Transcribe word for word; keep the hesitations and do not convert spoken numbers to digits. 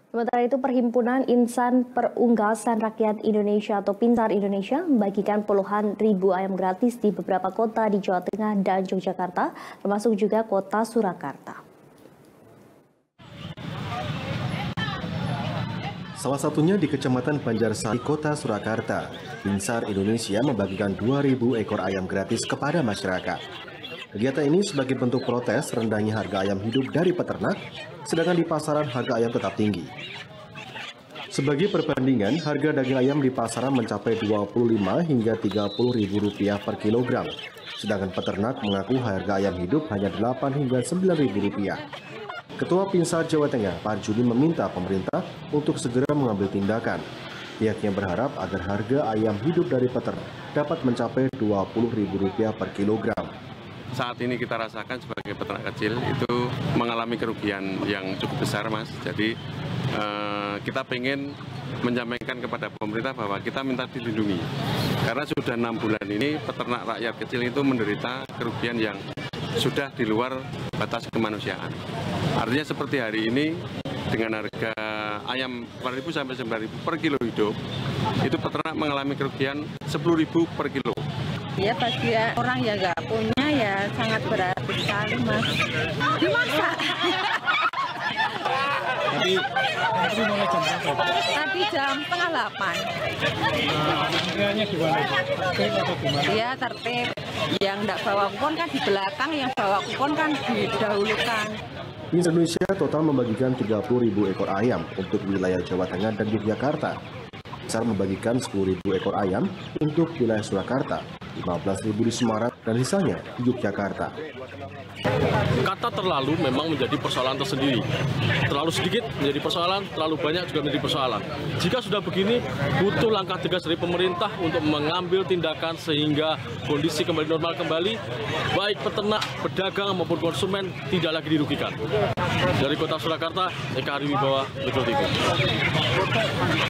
Sementara itu, Perhimpunan Insan Perunggasan Rakyat Indonesia atau Pintar Indonesia membagikan puluhan ribu ayam gratis di beberapa kota di Jawa Tengah dan Yogyakarta, termasuk juga kota Surakarta. Salah satunya di Kecamatan Banjarsari, Kota Surakarta. Pinsar Indonesia membagikan dua ribu ekor ayam gratis kepada masyarakat. Kegiatan ini sebagai bentuk protes rendahnya harga ayam hidup dari peternak, sedangkan di pasaran harga ayam tetap tinggi. Sebagai perbandingan, harga daging ayam di pasaran mencapai dua puluh lima hingga tiga puluh ribu rupiah per kilogram, sedangkan peternak mengaku harga ayam hidup hanya delapan hingga sembilan ribu rupiah. Ketua Pinsar Jawa Tengah, Pak Juni, meminta pemerintah untuk segera mengambil tindakan. Pihaknya berharap agar harga ayam hidup dari peternak dapat mencapai dua puluh ribu rupiah per kilogram. Saat ini kita rasakan sebagai peternak kecil itu mengalami kerugian yang cukup besar, Mas. Jadi eh, kita pengen menyampaikan kepada pemerintah bahwa kita minta dilindungi. Karena sudah enam bulan ini peternak rakyat kecil itu menderita kerugian yang sudah di luar batas kemanusiaan. Artinya seperti hari ini dengan harga ayam delapan ribu sampai sembilan ribu per kilo hidup, itu peternak mengalami kerugian sepuluh ribu per kilo. Ya bagi orang yang nggak punya ya sangat berarti sekali, Mas. Dimasak. Tadi, tadi mulai jam berapa? Tadi jam setengah delapan. Antriannya gimana? Tertib atau gimana? Iya tertib. Yang nggak bawa kupon kan di belakang, yang bawa kupon kan didahulukan. Pinsar Indonesia total membagikan tiga puluh ribu ekor ayam untuk wilayah Jawa Tengah dan Yogyakarta. Pinsar membagikan sepuluh ribu ekor ayam untuk wilayah Surakarta, lima belas ribu di Semarang, dan sisanya di Yogyakarta. Kata terlalu memang menjadi persoalan tersendiri. Terlalu sedikit menjadi persoalan, terlalu banyak juga menjadi persoalan. Jika sudah begini, butuh langkah tegas dari pemerintah untuk mengambil tindakan sehingga kondisi kembali normal kembali, baik peternak, pedagang maupun konsumen tidak lagi dirugikan. Dari Kota Surakarta, Eka Ariwibawa, Metro T V.